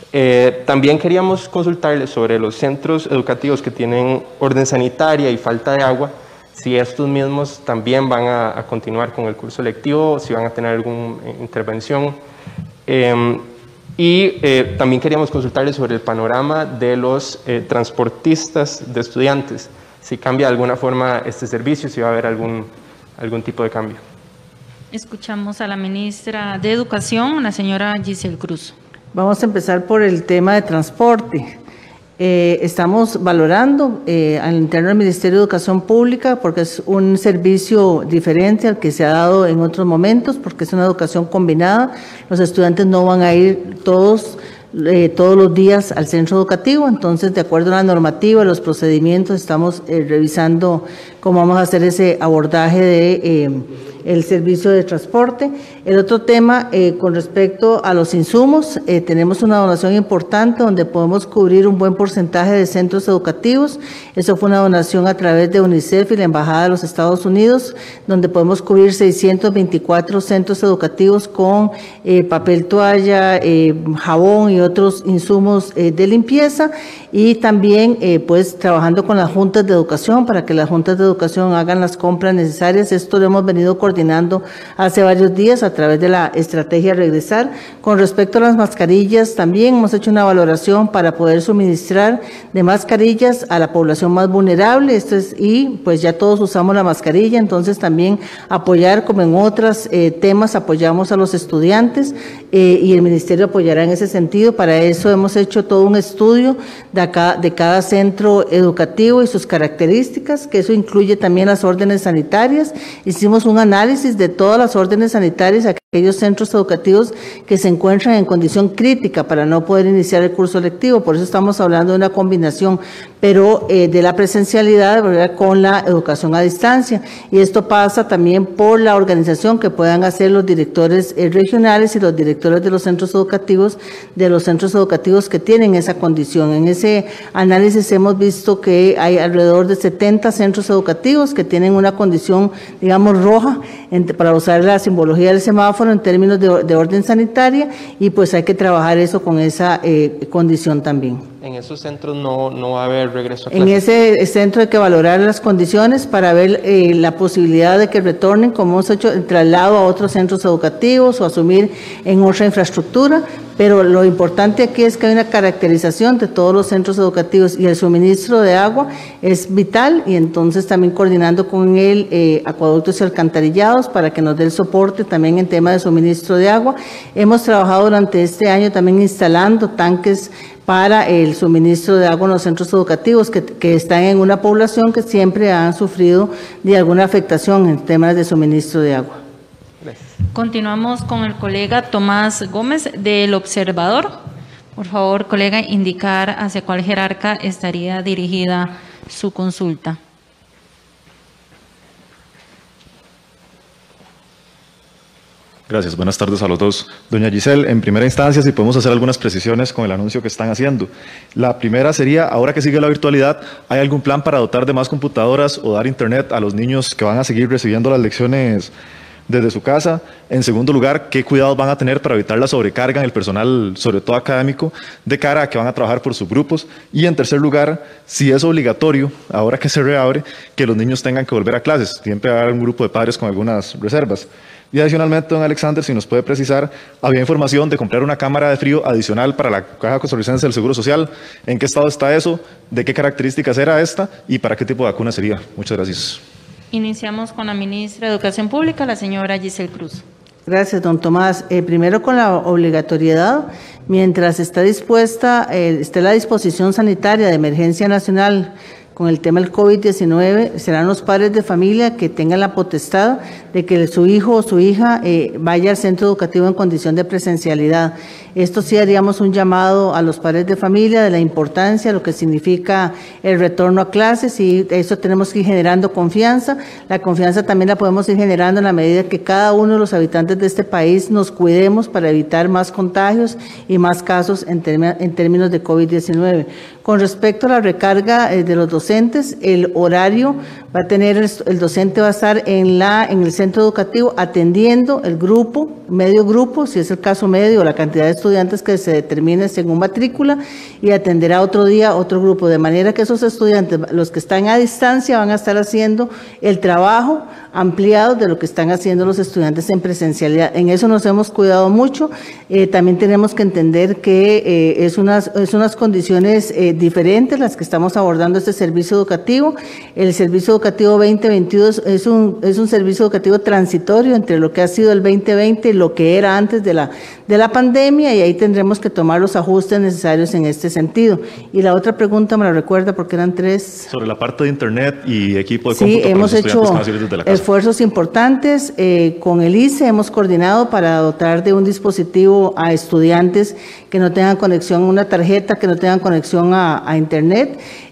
Eh, también queríamos consultarles sobre los centros educativos que tienen orden sanitaria y falta de agua, si estos mismos también van a, a continuar con el curso lectivo, si van a tener alguna intervención. Eh, y eh, también queríamos consultarles sobre el panorama de los eh, transportistas de estudiantes, si cambia de alguna forma este servicio, si va a haber algún, algún tipo de cambio. Escuchamos a la ministra de Educación, la señora Giselle Cruz. Vamos a empezar por el tema de transporte. Eh, estamos valorando eh, al interno del Ministerio de Educación Pública, porque es un servicio diferente al que se ha dado en otros momentos, porque es una educación combinada. Los estudiantes no van a ir todos Eh, todos los días al centro educativo. Entonces, de acuerdo a la normativa, los procedimientos, estamos eh, revisando cómo vamos a hacer ese abordaje de eh, el servicio de transporte. El otro tema, eh, con respecto a los insumos, eh, tenemos una donación importante donde podemos cubrir un buen porcentaje de centros educativos. Eso fue una donación a través de UNICEF y la Embajada de los Estados Unidos, donde podemos cubrir seiscientos veinticuatro centros educativos con eh, papel toalla, eh, jabón y otros insumos eh, de limpieza. y también eh, pues trabajando con las juntas de educación para que las juntas de educación hagan las compras necesarias. Esto lo hemos venido coordinando hace varios días a través de la estrategia Regresar. Con respecto a las mascarillas, también hemos hecho una valoración para poder suministrar de mascarillas a la población más vulnerable. Esto es, y pues ya todos usamos la mascarilla, entonces también apoyar, como en otros eh, temas, apoyamos a los estudiantes eh, y el Ministerio apoyará en ese sentido. Para eso hemos hecho todo un estudio de, acá, de cada centro educativo y sus características, que eso incluye también las órdenes sanitarias. Hicimos un análisis de todas las órdenes sanitarias, aquellos centros educativos que se encuentran en condición crítica para no poder iniciar el curso lectivo. Por eso estamos hablando de una combinación, pero eh, de la presencialidad, ¿verdad?, con la educación a distancia. Y esto pasa también por la organización que puedan hacer los directores eh, regionales y los directores de los centros educativos, de los centros educativos que tienen esa condición. En ese análisis hemos visto que hay alrededor de setenta centros educativos que tienen una condición, digamos, roja, entre, para usar la simbología del semáforo en términos de, de orden sanitaria, y pues hay que trabajar eso con esa eh, condición también. En esos centros no, no va a haber regreso a clases. En ese centro hay que valorar las condiciones para ver eh, la posibilidad de que retornen, como hemos hecho, el traslado a otros centros educativos o asumir en otra infraestructura, pero lo importante aquí es que hay una caracterización de todos los centros educativos y el suministro de agua es vital, y entonces también coordinando con el eh, acueductos y alcantarillados para que nos dé el soporte también en tema de suministro de agua. Hemos trabajado durante este año también instalando tanques para el suministro de agua en los centros educativos que, que están en una población que siempre han sufrido de alguna afectación en temas de suministro de agua. Gracias. Continuamos con el colega Tomás Gómez del Observador. Por favor, colega, indicar hacia cuál jerarca estaría dirigida su consulta. Gracias, buenas tardes a los dos. Doña Giselle, en primera instancia, si podemos hacer algunas precisiones con el anuncio que están haciendo. La primera sería, ahora que sigue la virtualidad, ¿hay algún plan para dotar de más computadoras o dar internet a los niños que van a seguir recibiendo las lecciones desde su casa? En segundo lugar, ¿qué cuidados van a tener para evitar la sobrecarga en el personal, sobre todo académico, de cara a que van a trabajar por subgrupos? Y en tercer lugar, si es obligatorio, ahora que se reabre, que los niños tengan que volver a clases. Siempre va a haber un grupo de padres con algunas reservas. Y adicionalmente, don Alexander, si nos puede precisar, había información de comprar una cámara de frío adicional para la Caja Costarricense del Seguro Social. ¿En qué estado está eso? ¿De qué características era esta? ¿Y para qué tipo de vacuna sería? Muchas gracias. Iniciamos con la ministra de Educación Pública, la señora Giselle Cruz. Gracias, don Tomás. Eh, primero, con la obligatoriedad, mientras está dispuesta, eh, esté la disposición sanitaria de emergencia nacional con el tema del COVID diecinueve, serán los padres de familia que tengan la potestad de que su hijo o su hija eh, vaya al centro educativo en condición de presencialidad. Esto sí haríamos un llamado a los padres de familia de la importancia, lo que significa el retorno a clases, y eso tenemos que ir generando confianza. La confianza también la podemos ir generando en la medida que cada uno de los habitantes de este país nos cuidemos para evitar más contagios y más casos en, term en términos de COVID diecinueve. Con respecto a la recarga eh, de los docentes, el horario va a tener, el, el docente va a estar en, la, en el centro educativo atendiendo el grupo, medio grupo, si es el caso medio, la cantidad de estudiantes que se determine según matrícula, y atenderá otro día otro grupo, de manera que esos estudiantes, los que están a distancia, van a estar haciendo el trabajo ampliado de lo que están haciendo los estudiantes en presencialidad. En eso nos hemos cuidado mucho. Eh, también tenemos que entender que eh, es, unas, es unas condiciones eh, diferentes las que estamos abordando este servicio educativo. El servicio educativo veinte veintidós es un, es un servicio educativo transitorio entre lo que ha sido el veinte veinte y lo que era antes de la, de la pandemia, y ahí tendremos que tomar los ajustes necesarios en este sentido. Y la otra pregunta me la recuerda porque eran tres. Sobre la parte de internet y equipo de sí, cómputo para hemos los estudiantes hecho que van a salir desde la casa. Esfuerzos importantes eh, con el I C E, hemos coordinado para dotar de un dispositivo a estudiantes que no tengan conexión a una tarjeta, que no tengan conexión a, a internet.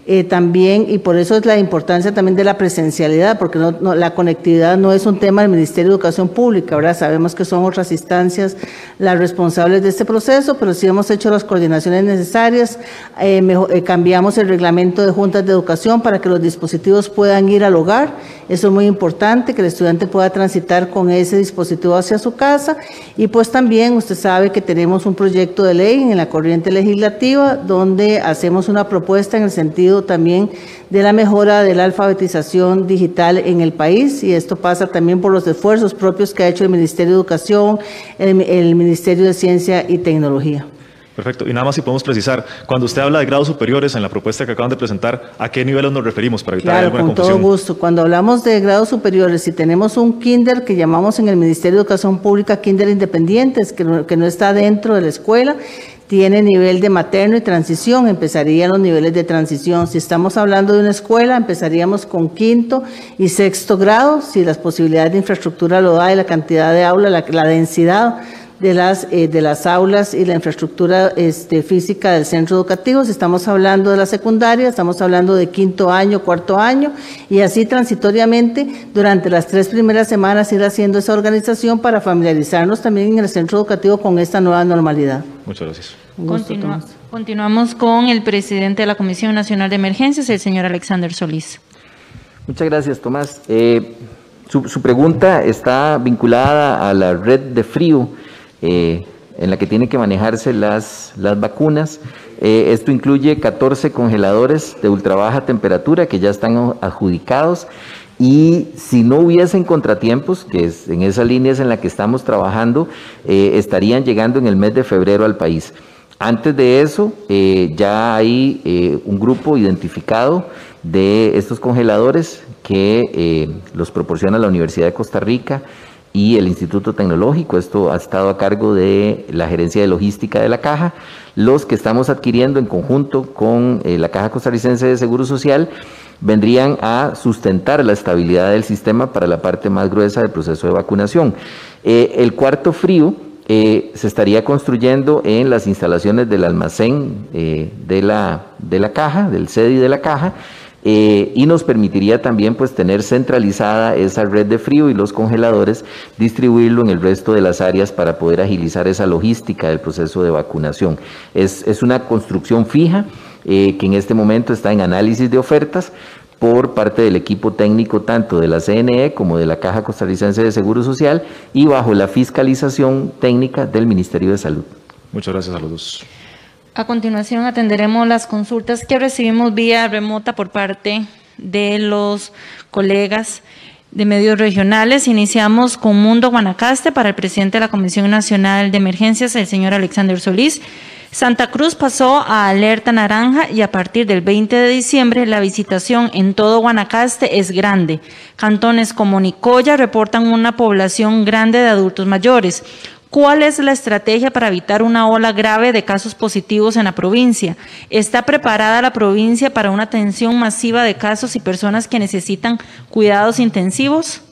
eh, también, y por eso es la importancia también de la presencialidad, porque no, no, la conectividad no es un tema del Ministerio de Educación Pública, ¿verdad? Sabemos que son otras instancias las responsables de este proceso, pero sí hemos hecho las coordinaciones necesarias, eh, mejor, eh, cambiamos el reglamento de juntas de educación para que los dispositivos puedan ir al hogar. Eso es muy importante, que el estudiante pueda transitar con ese dispositivo hacia su casa. Y pues también usted sabe que tenemos un proyecto de ley en la corriente legislativa donde hacemos una propuesta en el sentido también de la mejora de la alfabetización digital en el país, y esto pasa también por los esfuerzos propios que ha hecho el Ministerio de Educación, el, el Ministerio de Ciencia y Tecnología. Perfecto. Y nada más si podemos precisar, cuando usted habla de grados superiores en la propuesta que acaban de presentar, ¿a qué niveles nos referimos para evitar claro, alguna con confusión? Todo gusto. Cuando hablamos de grados superiores, si tenemos un kinder que llamamos en el Ministerio de Educación Pública kinder independientes, que no, que no está dentro de la escuela, tiene nivel de materno y transición, empezarían los niveles de transición. Si estamos hablando de una escuela, empezaríamos con quinto y sexto grado, si las posibilidades de infraestructura lo da y la cantidad de aulas, la, la densidad de las, eh, de las aulas y la infraestructura este, física del centro educativo. Si estamos hablando de la secundaria, estamos hablando de quinto año, cuarto año, y así transitoriamente durante las tres primeras semanas ir haciendo esa organización para familiarizarnos también en el centro educativo con esta nueva normalidad. Muchas gracias. Continua, continuamos con el presidente de la Comisión Nacional de Emergencias, el señor Alexander Solís. Muchas gracias, Tomás. Eh, su, su pregunta está vinculada a la red de frío eh, en la que tienen que manejarse las, las vacunas. Eh, esto incluye catorce congeladores de ultra baja temperatura que ya están adjudicados, y si no hubiesen contratiempos, que es en esas líneas en las que estamos trabajando, eh, estarían llegando en el mes de febrero al país. Antes de eso, eh, ya hay eh, un grupo identificado de estos congeladores que eh, los proporciona la Universidad de Costa Rica y el Instituto Tecnológico. Esto ha estado a cargo de la Gerencia de Logística de la Caja. Los que estamos adquiriendo en conjunto con eh, la Caja Costarricense de Seguro Social vendrían a sustentar la estabilidad del sistema para la parte más gruesa del proceso de vacunación. Eh, el cuarto frío eh, se estaría construyendo en las instalaciones del almacén eh, de, la, de la caja, del C E D I de la caja, eh, y nos permitiría también pues tener centralizada esa red de frío y los congeladores, distribuirlo en el resto de las áreas para poder agilizar esa logística del proceso de vacunación. Es, es una construcción fija, Eh, que en este momento está en análisis de ofertas por parte del equipo técnico tanto de la C N E como de la Caja Costarricense de Seguro Social y bajo la fiscalización técnica del Ministerio de Salud. Muchas gracias a los dos. A continuación atenderemos las consultas que recibimos vía remota por parte de los colegas de medios regionales. Iniciamos con Mundo Guanacaste para el presidente de la Comisión Nacional de Emergencias, el señor Alexander Solís. Santa Cruz pasó a alerta naranja y a partir del veinte de diciembre la visitación en todo Guanacaste es grande. Cantones como Nicoya reportan una población grande de adultos mayores. ¿Cuál es la estrategia para evitar una ola grave de casos positivos en la provincia? ¿Está preparada la provincia para una atención masiva de casos y personas que necesitan cuidados intensivos?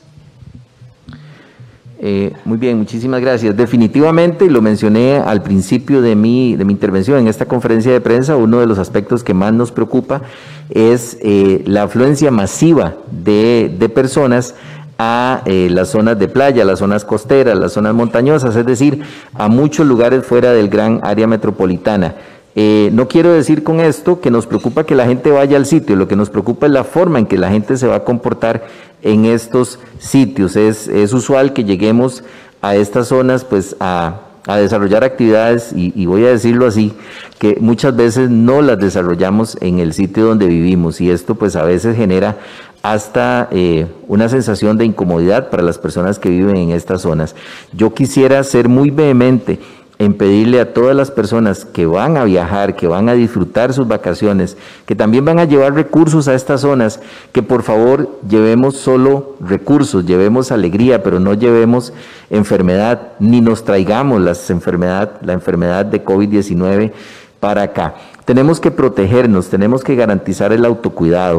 Eh, muy bien, muchísimas gracias. Definitivamente, y lo mencioné al principio de mi, de mi intervención en esta conferencia de prensa, uno de los aspectos que más nos preocupa es eh, la afluencia masiva de, de personas a eh, las zonas de playa, las zonas costeras, las zonas montañosas, es decir, a muchos lugares fuera del gran área metropolitana. Eh, no quiero decir con esto que nos preocupa que la gente vaya al sitio, lo que nos preocupa es la forma en que la gente se va a comportar en estos sitios. Es, es usual que lleguemos a estas zonas pues a, a desarrollar actividades y, y voy a decirlo así, que muchas veces no las desarrollamos en el sitio donde vivimos, y esto pues a veces genera hasta eh, una sensación de incomodidad para las personas que viven en estas zonas. Yo quisiera ser muy vehemente en pedirle a todas las personas que van a viajar, que van a disfrutar sus vacaciones, que también van a llevar recursos a estas zonas, que por favor llevemos solo recursos, llevemos alegría, pero no llevemos enfermedad, ni nos traigamos las enfermedad, la enfermedad de COVID diecinueve para acá. Tenemos que protegernos, tenemos que garantizar el autocuidado.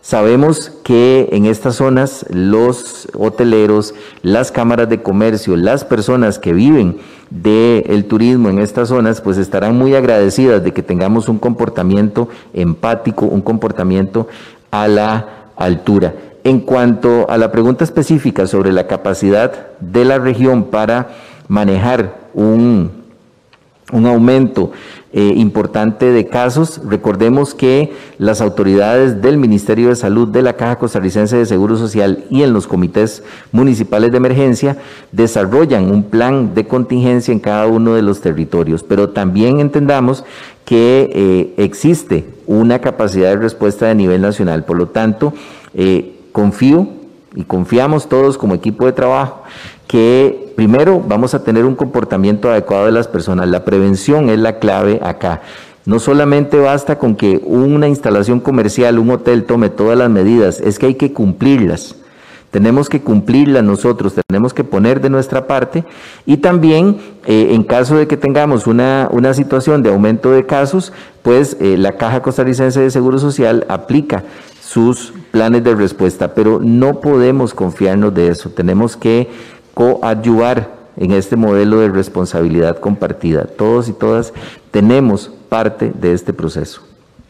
Sabemos que en estas zonas los hoteleros, las cámaras de comercio, las personas que viven del turismo en estas zonas, pues estarán muy agradecidas de que tengamos un comportamiento empático, un comportamiento a la altura. En cuanto a la pregunta específica sobre la capacidad de la región para manejar un, un aumento eh, importante de casos, recordemos que las autoridades del Ministerio de Salud, de la Caja Costarricense de Seguro Social y en los comités municipales de emergencia desarrollan un plan de contingencia en cada uno de los territorios, pero también entendamos que eh, existe una capacidad de respuesta de nivel nacional. Por lo tanto, eh, confío y confiamos todos como equipo de trabajo que primero vamos a tener un comportamiento adecuado de las personas. La prevención es la clave acá. No solamente basta con que una instalación comercial, un hotel tome todas las medidas, es que hay que cumplirlas. Tenemos que cumplirlas nosotros, tenemos que poner de nuestra parte y también eh, en caso de que tengamos una, una situación de aumento de casos, pues eh, la Caja Costarricense de Seguro Social aplica sus planes de respuesta, pero no podemos confiarnos de eso, tenemos que coadyuvar en este modelo de responsabilidad compartida. Todos y todas tenemos parte de este proceso.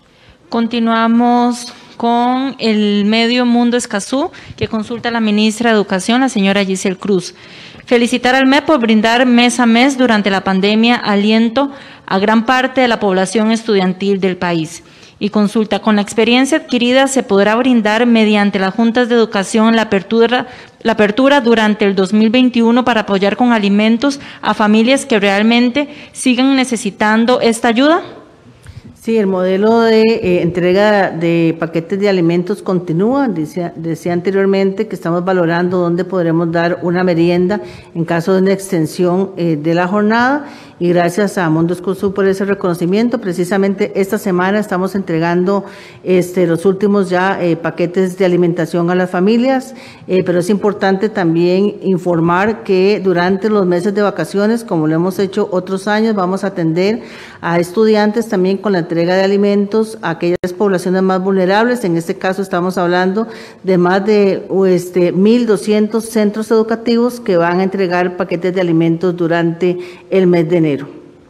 Continuamos con el medio Mundo Escazú, que consulta a la ministra de Educación, la señora Giselle Cruz. Felicitar al M E P por brindar mes a mes durante la pandemia aliento a gran parte de la población estudiantil del país. Y consulta, con la experiencia adquirida se podrá brindar mediante las juntas de educación la apertura, la apertura durante el dos mil veintiuno para apoyar con alimentos a familias que realmente sigan necesitando esta ayuda. Sí, el modelo de eh, entrega de paquetes de alimentos continúa. Decía, decía anteriormente que estamos valorando dónde podremos dar una merienda en caso de una extensión eh, de la jornada. Y gracias a Mundo Escazú por ese reconocimiento. Precisamente esta semana estamos entregando este, los últimos ya eh, paquetes de alimentación a las familias, eh, pero es importante también informar que durante los meses de vacaciones, como lo hemos hecho otros años, vamos a atender a estudiantes también con la entrega de alimentos a aquellas poblaciones más vulnerables. En este caso estamos hablando de más de este, mil doscientos centros educativos que van a entregar paquetes de alimentos durante el mes de enero.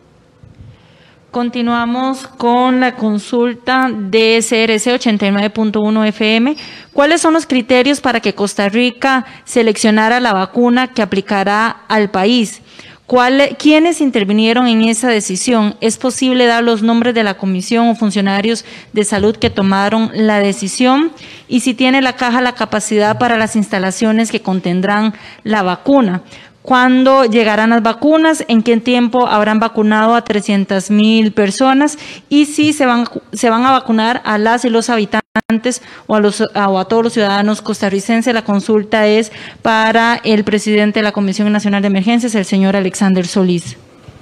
Continuamos con la consulta de C R C ochenta y nueve punto uno F M. ¿Cuáles son los criterios para que Costa Rica seleccionara la vacuna que aplicará al país? ¿Cuál, ¿Quiénes intervinieron en esa decisión? ¿Es posible dar los nombres de la comisión o funcionarios de salud que tomaron la decisión? Y si tiene la caja la capacidad para las instalaciones que contendrán la vacuna. ¿Cuándo llegarán las vacunas? ¿En qué tiempo habrán vacunado a trescientas mil personas? Y si se van, se van a vacunar a las y los habitantes o a, los, o a todos los ciudadanos costarricenses. La consulta es para el presidente de la Comisión Nacional de Emergencias, el señor Alexander Solís.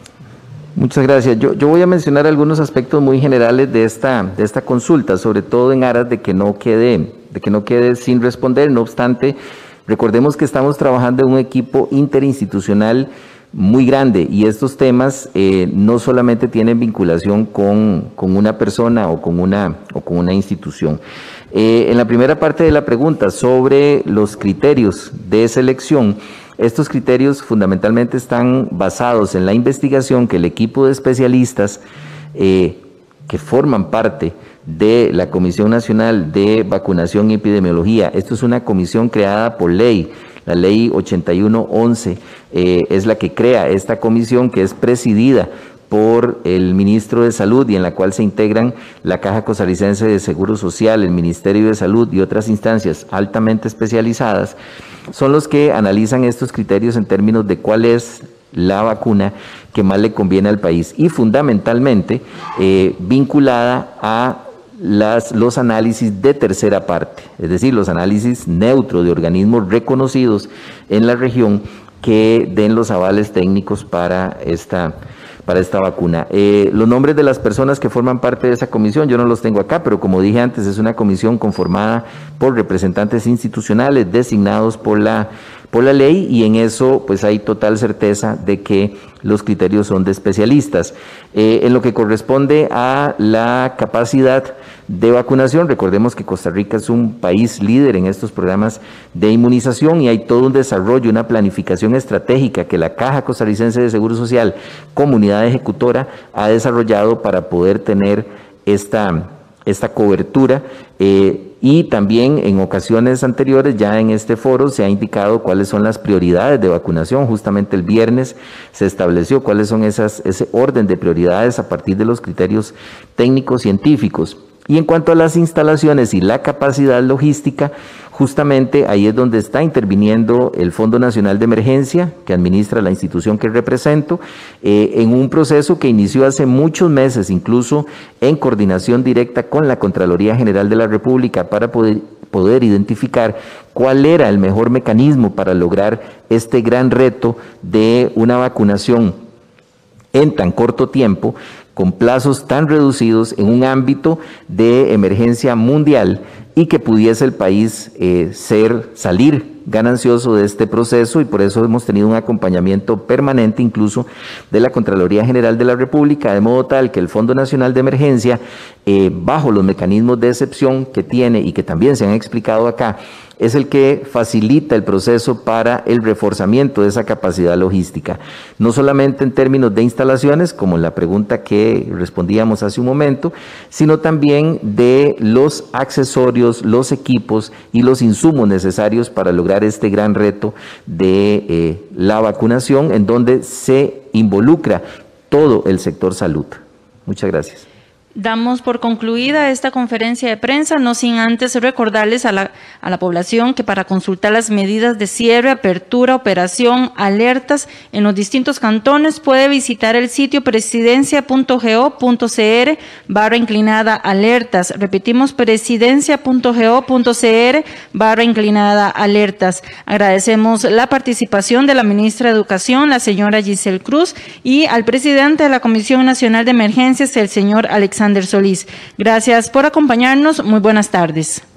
Muchas gracias. Yo, yo voy a mencionar algunos aspectos muy generales de esta, de esta consulta, sobre todo en aras de que no quede, de que no quede sin responder. No obstante, recordemos que estamos trabajando en un equipo interinstitucional muy grande y estos temas eh, no solamente tienen vinculación con, con una persona o con una, o con una institución. Eh, en la primera parte de la pregunta sobre los criterios de selección, estos criterios fundamentalmente están basados en la investigación que el equipo de especialistas eh, que forman parte de la Comisión Nacional de Vacunación y Epidemiología. Esto es una comisión creada por ley, la ley ochenta y uno once eh, es la que crea esta comisión, que es presidida por el ministro de Salud y en la cual se integran la Caja Costarricense de Seguro Social, el Ministerio de Salud y otras instancias altamente especializadas. Son los que analizan estos criterios en términos de cuál es la vacuna que más le conviene al país y fundamentalmente eh, vinculada a Las, los análisis de tercera parte, es decir, los análisis neutros de organismos reconocidos en la región que den los avales técnicos para esta, para esta vacuna. Eh, los nombres de las personas que forman parte de esa comisión, yo no los tengo acá, pero como dije antes, es una comisión conformada por representantes institucionales designados por la por la ley, y en eso pues hay total certeza de que los criterios son de especialistas. Eh, en lo que corresponde a la capacidad de vacunación, recordemos que Costa Rica es un país líder en estos programas de inmunización y hay todo un desarrollo, una planificación estratégica que la Caja Costarricense de Seguro Social, como unidad ejecutora, ha desarrollado para poder tener esta, esta cobertura. Eh, Y también en ocasiones anteriores, ya en este foro, se ha indicado cuáles son las prioridades de vacunación. Justamente el viernes se estableció cuáles son esas, ese orden de prioridades a partir de los criterios técnicos científicos. Y en cuanto a las instalaciones y la capacidad logística, justamente ahí es donde está interviniendo el Fondo Nacional de Emergencia, que administra la institución que represento, eh, en un proceso que inició hace muchos meses, incluso en coordinación directa con la Contraloría General de la República, para poder, poder identificar cuál era el mejor mecanismo para lograr este gran reto de una vacunación en tan corto tiempo, con plazos tan reducidos en un ámbito de emergencia mundial, y que pudiese el país eh, ser, salir ganancioso de este proceso, y por eso hemos tenido un acompañamiento permanente incluso de la Contraloría General de la República, de modo tal que el Fondo Nacional de Emergencia, eh, bajo los mecanismos de excepción que tiene y que también se han explicado acá, es el que facilita el proceso para el reforzamiento de esa capacidad logística, no solamente en términos de instalaciones, como la pregunta que respondíamos hace un momento, sino también de los accesorios, los equipos y los insumos necesarios para lograr este gran reto de eh, la vacunación, en donde se involucra todo el sector salud. Muchas gracias. Damos por concluida esta conferencia de prensa, no sin antes recordarles a la, a la población que para consultar las medidas de cierre, apertura, operación, alertas en los distintos cantones puede visitar el sitio presidencia punto go punto cr barra inclinada alertas. Repetimos, presidencia punto go punto cr barra inclinada alertas. Agradecemos la participación de la ministra de Educación, la señora Giselle Cruz, y al presidente de la Comisión Nacional de Emergencias, el señor Alexander Solís. Gracias por acompañarnos. Muy buenas tardes.